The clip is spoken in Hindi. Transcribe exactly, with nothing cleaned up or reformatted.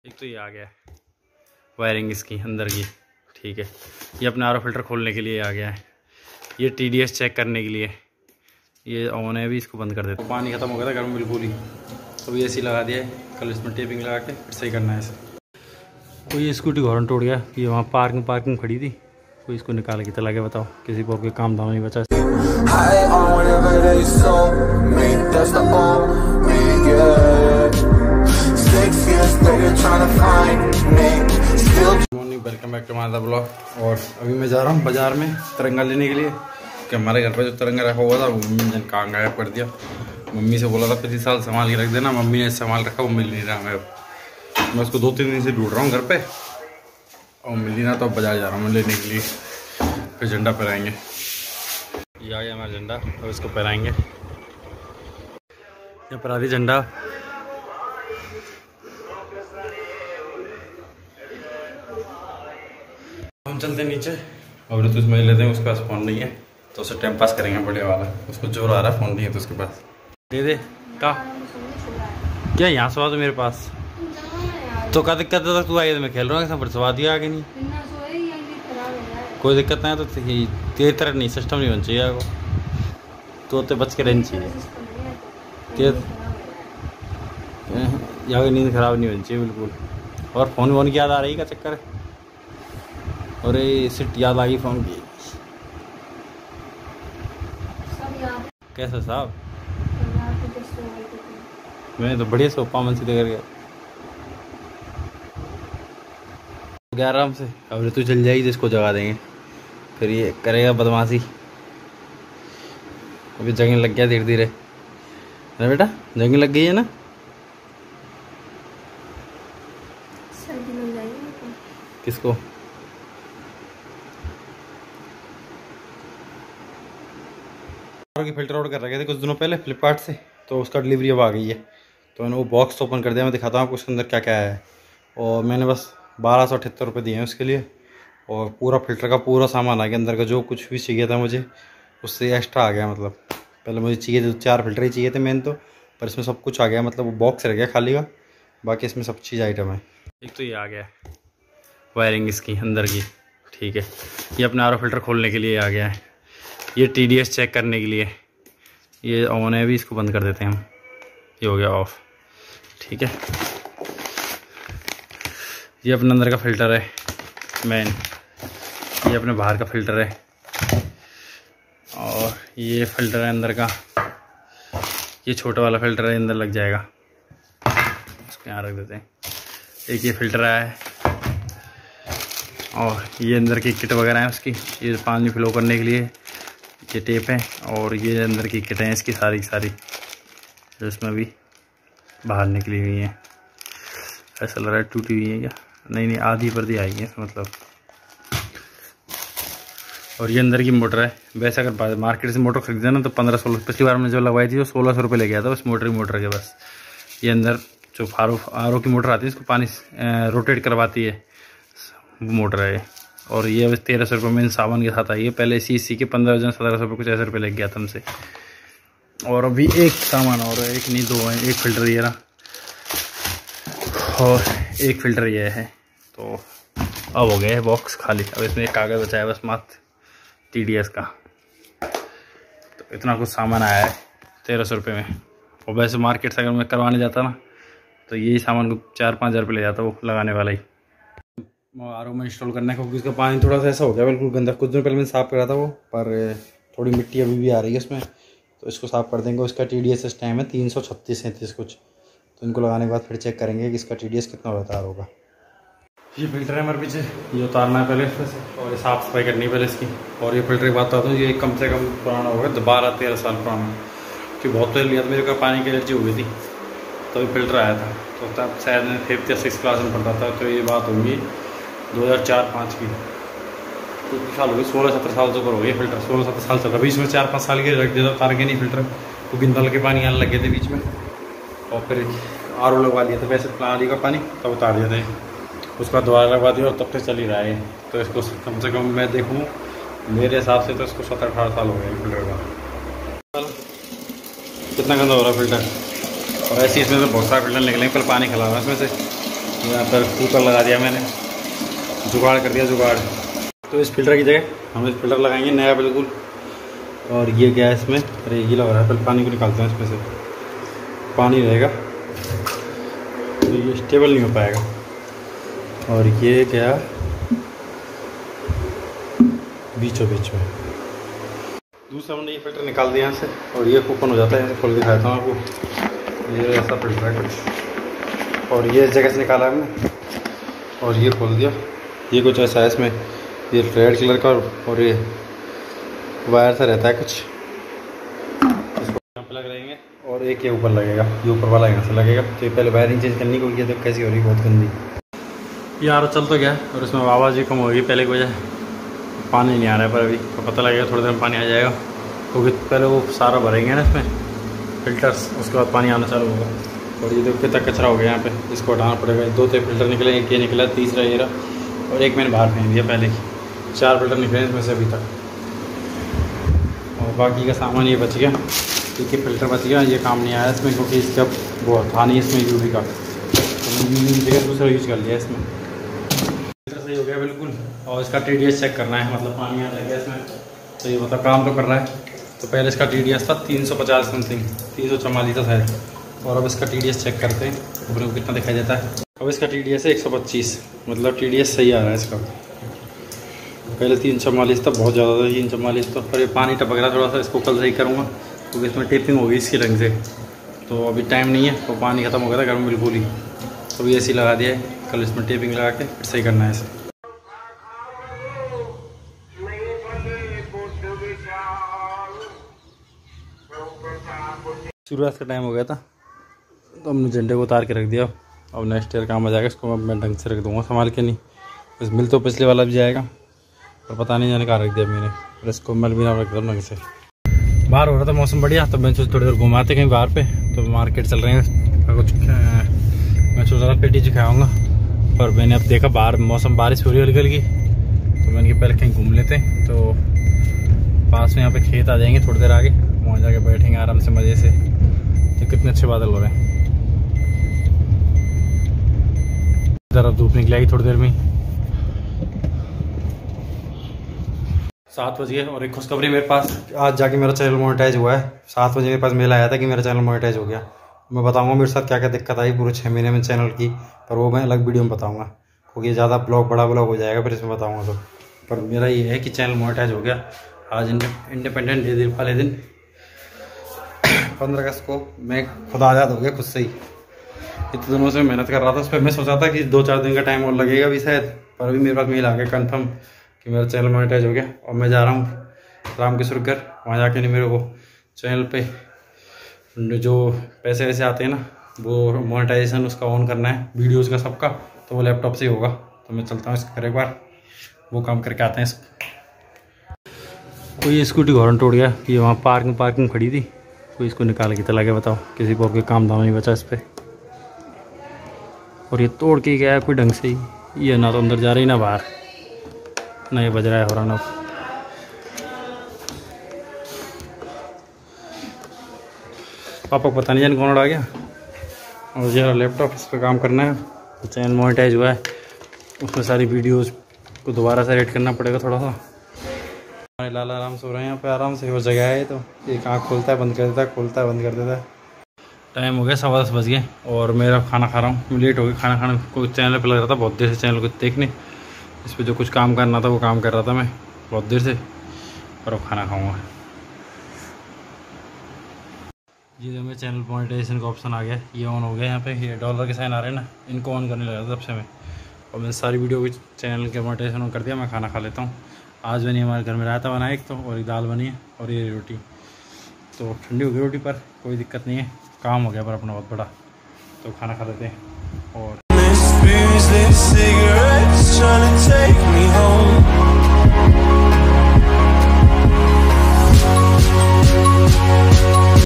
एक तो ये आ गया है वायरिंग इसकी अंदर की, ठीक है। ये अपने आर ओ फिल्टर खोलने के लिए आ गया है। ये टी डी एस चेक करने के लिए, ये ऑन है, अभी इसको बंद कर देते। पानी ख़त्म हो गया था गर्म बिल्कुल ही, तो ये सी लगा दिया है। कल इसमें टेपिंग लगा के फिर सही करना है इसे। तो ये स्कूटी हॉर्न टूट गया, ये वहाँ पार्किंग पार्किंग खड़ी थी, कोई इसको निकाल के चला गया। बताओ, किसी को कोई काम धाम नहीं बचा। Morning, welcome back to my blog. और अभी मैं जा रहा हूँ बाजार में तिरंगा लेने के लिए, कि हमारे घर पर जो तिरंगा रखा हुआ था वो मम्मी ने कहाँ गायब कर दिया। मम्मी से बोला था पिछले साल संभाल के रख देना, मम्मी ने संभाल रखा, वो मिल नहीं रहा। मैं मैं उसको दो तीन दिन से ढूंढ रहा हूँ घर पे, और मिल नहीं रहा, तो अब बाजार जा रहा हूँ मैं लेने के लिए। फिर झंडा फहराएंगे। ये आ गया हमारा झंडा, और इसको फहराएंगे। ये फहरा दी झंडा। हम चलते नीचे, और तो इसमें लेते हैं। उसके पास फ़ोन नहीं है, तो उसे टाइम पास करेंगे बढ़िया वाला। उसको जोर आ रहा है, फ़ोन नहीं है तो उसके पास दे दे। का क्या यहाँ सवा तो मेरे पास तो क्या दिक्कत है? तू आई तो मैं खेल रहा हूँ, सवा दिया आगे नहीं, कोई दिक्कत नहीं है। तो तेरी तरह नहीं, सिस्टम नहीं होना चाहिए वो, तो ते बच के रहनी चाहिए। यहाँ की नींद खराब नहीं होनी चाहिए बिल्कुल। और फ़ोन वोन की याद आ रही का चक्कर है? अरे सिट याद आ गई फ़ोन की। कैसा साहब? मैं तो बढ़िया से उपा मन सीधे कर गया गया आराम से। अब ऋतु चल जाएगी तो इसको जगा देंगे, फिर ये करेगा बदमाशी। अभी जगने लग गया धीरे धीरे ना बेटा, जगने लग गई है ना। किसको? की फिल्टर ऑर्डर कर रखे थे कुछ दिनों पहले फ्लिपकार्ट से, तो उसका डिलीवरी अब आ गई है। तो मैंने वो बॉक्स ओपन कर दिया। मैं दिखाता हूँ आपको उसके अंदर क्या क्या है। और मैंने बस बारह सौ अठहत्तर रुपये दिए हैं उसके लिए, और पूरा फिल्टर का पूरा सामान आ गया अंदर का। जो कुछ भी चाहिए था मुझे उससे एक्स्ट्रा आ गया। मतलब पहले मुझे चाहिए थे चार फिल्टर ही चाहिए थे मेन तो, पर इसमें सब कुछ आ गया। मतलब वो बॉक्स रह गया खाली का, बाकी इसमें सब चीज़ आइटम है। एक तो ये आ गया वायरिंग इसकी अंदर की, ठीक है। ये अपने आर ओ फिल्टर खोलने के लिए आ गया है। ये टी डी एस चेक करने के लिए, ये ऑन है, अभी इसको बंद कर देते हैं हम। ये हो गया ऑफ, ठीक है। ये अपने अंदर का फ़िल्टर है मेन, ये अपने बाहर का फ़िल्टर है, और ये फ़िल्टर है अंदर का। ये छोटा वाला फ़िल्टर है, अंदर लग जाएगा, इसको यहाँ रख देते हैं। एक ये फ़िल्टर आया है, और ये अंदर की किट वगैरह है उसकी। ये पानी फ्लो करने के लिए ये टेप है, और ये अंदर की किटें हैं इसकी सारी सारी, जो इसमें भी बाहर निकली हुई हैं। ऐसा लग रहा है टूटी हुई है क्या? नहीं नहीं, आधी पर्दी आई है मतलब। और ये अंदर की मोटर है। वैसे अगर मार्केट से मोटर खरीदे ना तो पंद्रह सोलह, पिछली बार मैंने जो लगवाई थी वो सोलह सौ रुपये ले गया था बस मोटर ही मोटर के। बस ये अंदर जो फारो आर ओ की मोटर आती है, इसको पानी रोटेट करवाती है, वो मोटर है। और ये बस तेरह सौ रुपये में सावन के साथ आई है। पहले सी सी के पंद्रह हज़ार सत्रह सौ रुपये कुछ ऐसे रुपये लग गया था हमसे। और अभी एक सामान और है, एक नहीं दो है। एक फ़िल्टर ये रहा, और एक फ़िल्टर ये है। तो अब हो गया है बॉक्स खाली। अब इसमें एक कागज़ बचा है बस मात्र टी डी एस का। तो इतना कुछ सामान आया है तेरह सौ रुपये में। और वैसे मार्केट से अगर मैं करवाने जाता ना तो यही सामान को चार पाँच हज़ार रुपये ले जाता वो लगाने वाला ही। आर ओ में इंस्टॉल करने का, क्योंकि उसका पानी थोड़ा सा ऐसा हो गया बिल्कुल गंदा। कुछ दिन पहले मैंने साफ़ करा था वो, पर थोड़ी मिट्टी अभी भी आ रही है इसमें, तो इसको साफ़ कर देंगे। उसका टी डी एस टाइम है तीन सौ छत्तीस सैंतीस कुछ, तो इनको लगाने के बाद फिर चेक करेंगे कि इसका टी डी एस कितना होता है होगा। ये फिल्टर है हमारे पीछे, ये उतारना है पहले इसमें से, और ये साफ़ सफाई करनी है पहले इसकी। और ये फिल्टर की बात बताता हूँ, ये कम से कम पुराना होगा, बारह तेरह साल पुराना, कि बहुत पहले लिया था मेरे को। पानी की एलर्जी हो गई थी तो ये फिल्टर आया था, तो तब शायद मैं फिफ्थ या सिक्स क्लास में पढ़ता था। तो ये बात होगी दो हज़ार चार पाँच की, कितनी साल हो गई, सोलह सत्रह साल से ऊपर हो गई फिल्टर। सोलह सत्रह साल चल रहा, बीच में चार पाँच साल के रख दिया था तार के नहीं फिल्टर, क्योंकि नल के पानी आने लगे थे बीच में। और फिर आर ओ लगवा लिया था वैसे प्लानी का पानी, तब उतार दिया था। उसका दोबारा लगवा दिया और तब से चल ही रहा है। तो इसको कम से कम मैं देखूँ मेरे हिसाब से तो इसको सत्रह अठारह साल हो गए फिल्टर का। कितना गंदा हो रहा है फिल्टर। और ऐसे इसमें से बहुत सारे फिल्टर निकलेंगे, पहले पानी खिला रहा है इसमें से। यहाँ पर कुकर लगा दिया मैंने, जुगाड़ कर दिया जुगाड़। तो इस फिल्टर की जगह हम इस फिल्टर लगाएंगे नया बिल्कुल। और ये क्या है इसमें, अरे ये लग रहा है, पहले पानी को निकालते हैं इसमें से, पानी रहेगा तो ये स्टेबल नहीं हो पाएगा। और ये क्या बीचों बीच में दूसरा हमने ये फिल्टर निकाल दिया यहाँ से, और ये ओपन हो जाता है। यहाँ खोल के दिखाता हूँ आपको, ये ऐसा फिल्टर है कुछ। और ये इस जगह से निकाला हमने और ये खोल दिया। ये कुछ ऐसा है इसमें, ये रेड कलर का और ये वायर सा रहता है कुछ, इसको यहाँ पे लग रहेंगे। और एक ये ऊपर लगेगा, ये ऊपर वाला यहाँ से लगेगा। तो ये पहले वायरिंग चेंज करनी होगी, तो कैसी हो रही है, बहुत गंदी। यार चल तो गया और इसमें आवाज़ भी कम होगी पहले की वजह, पानी नहीं आ रहा है पर अभी तो पता लगेगा थोड़ी देर में पानी आ जाएगा। क्योंकि तो पहले वो सारा भरेंगे ना इसमें फिल्टर्स, उसके बाद पानी आना चालू होगा। और ये देखो कितना कचरा हो गया यहाँ पे, इसको हटाना पड़ेगा। दो तीन फिल्टर निकले, एक ये निकला, तीसरा ये रहा और एक मैंने बाहर फेंक दिया पहले की। चार फिल्टर निकले इसमें से अभी तक। और बाकी का सामान ये बच गया, एक ही फिल्टर बच गया, ये काम नहीं आया इसमें क्योंकि इसका वो था नहीं इसमें यूवी का, तो मैंने जगह दूसरा यूज कर लिया इसमें। फिल्टर सही हो गया बिल्कुल। और इसका टी डी एस चेक करना है, मतलब पानी आ गया इसमें, तो ये मतलब काम तो कर रहा है। तो पहले इसका टी डी एस था तीन सौ पचास समथिंग, तीन सौ चवालीस था शायद। और अब इसका टी डी एस चेक करते हैं ऊपर को कितना दिखाई देता है। अब इसका टी डी एस है एक सौ पच्चीस, मतलब टी डी एस सही आ रहा है इसका। पहले तीन सौ चवालीस था, बहुत ज़्यादा था तीन सौ चवालीस तो। पर ये पानी टपक रहा थोड़ा सा, इसको कल सही करूँगा क्योंकि इसमें टेपिंग होगी इसके रंग से। तो अभी टाइम नहीं है, तो पानी ख़त्म हो गया था घर में बिल्कुल ही, तो ये ऐसी लगा दिया है। कल इसमें टेपिंग लगा के फिर सही करना है इसे। सूर्यास्त का टाइम हो गया था तो हमने झंडे को उतार के रख दिया। अब नेक्स्ट ईयर काम आ जाएगा, इसको मैं ढंग से रख दूँगा संभाल के। नहीं बस मिल तो पिछले वाला भी जाएगा, पर पता नहीं जाने कहाँ रख दिया मैंने। और इसको मिल भी ना रख दूँ ढंग से। बाहर हो रहा था मौसम बढ़िया, तो मैं सोच थोड़ी देर घुमाते कहीं बाहर पे। तो मार्केट चल रहे हैं कुछ, मैं सोच रहा था पेटी चखाऊँगा, पर मैंने अब देखा बाहर मौसम बारिश हो रही है हल्की हल्की, तो मैंने पहले कहीं घूम लेते हैं। तो पास में यहाँ पे खेत आ जाएंगे थोड़ी देर आगे, वहाँ जाके बैठेंगे आराम से मज़े से। तो कितने अच्छे बादल हो रहे हैं। इधर अब धूप निकल आएगी थोड़ी देर में। सात बज गए और एक खुशखबरी मेरे पास, आज जाके मेरा चैनल मोनेटाइज हुआ है। सात बजे मेरे पास मेल आया था कि मेरा चैनल मोनेटाइज हो गया। मैं बताऊंगा मेरे साथ क्या क्या दिक्कत आई पूरे छः महीने में चैनल की, पर वो मैं अलग वीडियो में बताऊंगा क्योंकि ज़्यादा ब्लॉग बड़ा ब्लॉग हो जाएगा फिर इसमें बताऊँगा। तो पर मेरा ये है कि चैनल मोनेटाइज हो गया। आज इंडिपेंडेंट डे वाले दिन पंद्रह अगस्त को मैं खुद आज़ाद हो गया खुद से ही। इतने दिनों से मेहनत कर रहा था उस पर। मैं सोचा था कि दो चार दिन का टाइम और लगेगा भी शायद, पर अभी मेरे पास मेल आ गया कंफर्म कि मेरा चैनल मोनेटाइज हो गया। और मैं जा रहा हूँ राम किशोर घर, वहाँ जाके नहीं मेरे को चैनल पे जो पैसे वैसे आते हैं ना, वो मोनेटाइजेशन उसका ऑन करना है वीडियोज़ का सबका, तो वो लैपटॉप से ही होगा। तो मैं चलता हूँ इसके घर एक बार, वो काम करके आते हैं इसको। कोई स्कूटी हॉर्न टूट गया कि वहाँ पार्किंग पार्किंग खड़ी थी, कोई इसको निकाल के चला गया। बताओ किसी को और कोई काम धाम नहीं बचा इस पर। और ये तोड़ के गया है कोई ढंग से ही, ये ना तो अंदर जा रही ना बाहर, ना ये बज रहा है हॉर्न। अब पापा को पता नहीं जाने कौन उड़ा गया। और जरा लैपटॉप इस पर काम करना है, तो चैनल मोनेटाइज हुआ है, उसमें सारी वीडियोस को दोबारा से एडिट करना पड़ेगा थोड़ा सा। हमारे लाला आराम से हो रहे हैं यहाँ पे, आराम से। वो जगह है तो एक आँख खोलता है बंद कर देता है, खोलता है बंद कर देता है। टाइम हो गया सवा दस बज गए और मेरा खाना खा रहा हूँ। लेट हो गया खाना खाने को, चैनल पे लग रहा था बहुत देर से चैनल को देखने। इस पर जो कुछ काम करना था वो काम कर रहा था मैं बहुत देर से, और अब खाना खाऊँगा। जी जो मेरे चैनल मोनेटाइजेशन का ऑप्शन आ गया, ये ऑन हो गया। यहाँ पे ये डॉलर के साइन आ रहे हैं ना, इनको ऑन करने लगा था तब से मैं। और मैंने सारी वीडियो की चैनल के मोनेटाइजेशन ऑन कर दिया। मैं खाना खा लेता हूँ। आज मैंने हमारे घर में रायता बना एक तो, और एक दाल बनी है, और ये रोटी। तो ठंडी हो गई रोटी, पर कोई दिक्कत नहीं है, काम हो गया पर अपना बहुत बड़ा। तो खाना खा लेते हैं और